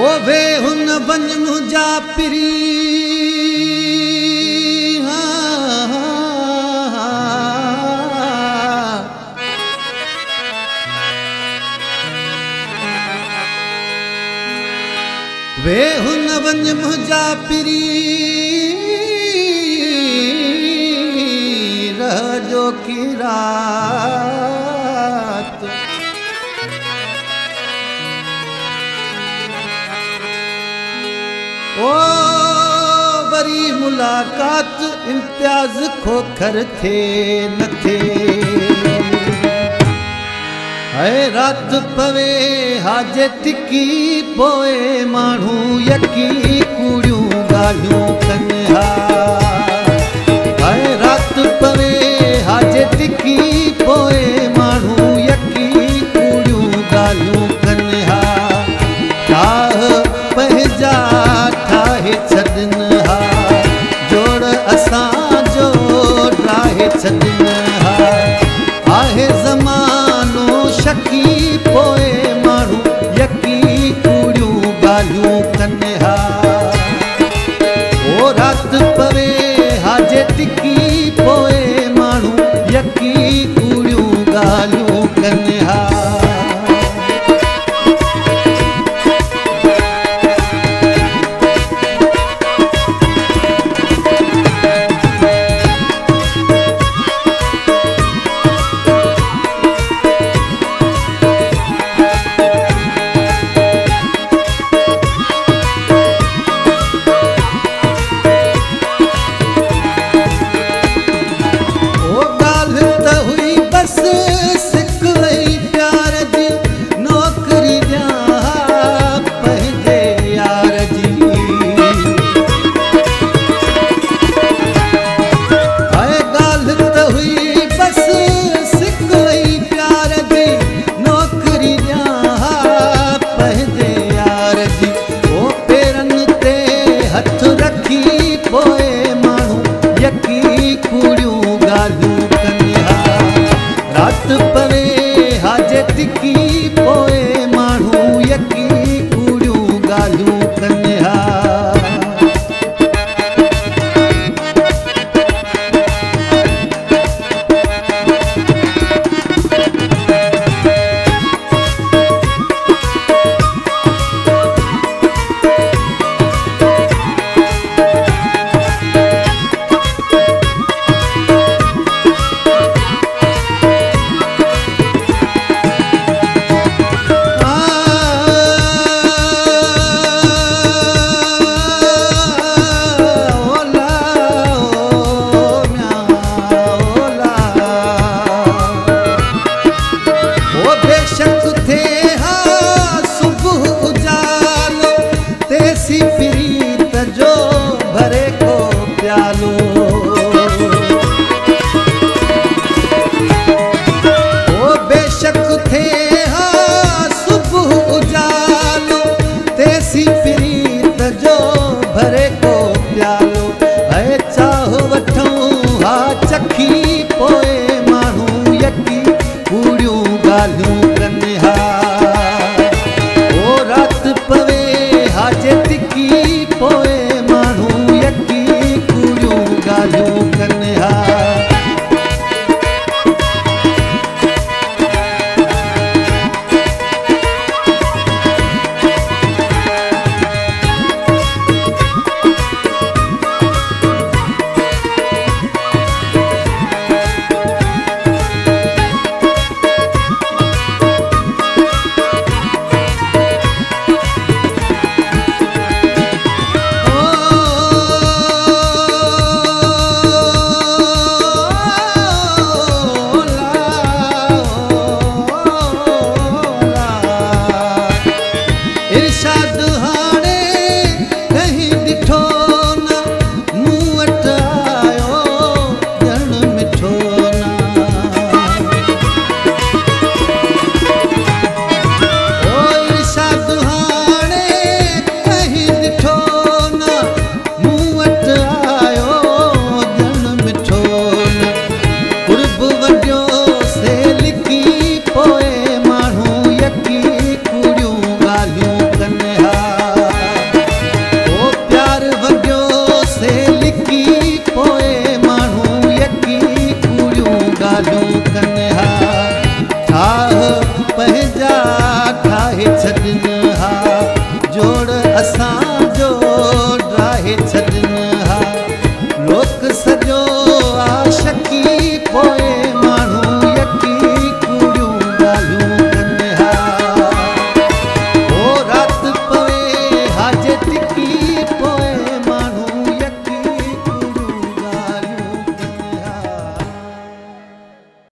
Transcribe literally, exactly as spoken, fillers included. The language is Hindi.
ओ वे हुन वञ मुंहिंजा पिरी वे हुन वञ मुंहिंजा पिरी रहजो की रात ओ वरी मुलाकात इम्तियाज खोखर थे न थे है रात पवे हाजे तिकी पोए माण्हू यकी कूड़ियूं ॻाल्हियूं कनि हा है रात पवे हाजे तिकी पोए माण्हू यकी कूड़ियूं ॻाल्हियूं कनि हा ठाह पंहिंजा ठाहे छॾनि हा जोड़ असांजो ठाहे छॾनि हा आहे ज़मानो शकी पोए माण्हू यकी कूड़ियूं ॻाल्हियूं कनि हा ओ रात पवे हाजे तिकी पोए माण्हू यकी कूड़ियूं ॻाल्हियूं कनि हा रात पवे हाजे तिकी पोए माण्हू यकी कूड़ियूं ॻाल्हियूं कनि हा भरे को प्यालो ओ बेशक थे हा सुबह उजालो तेसी प्रीत जो भरे को प्यालो है चाह वठूं हा चखी पोए माण्हू यकी कूड़ियूं ॻाल्हियूं कनि हा ओ रात पवे हाजे तिकी पोए माण्हू यकी कूड़ियूं ॻाल्हियूं कनि हा छॾनि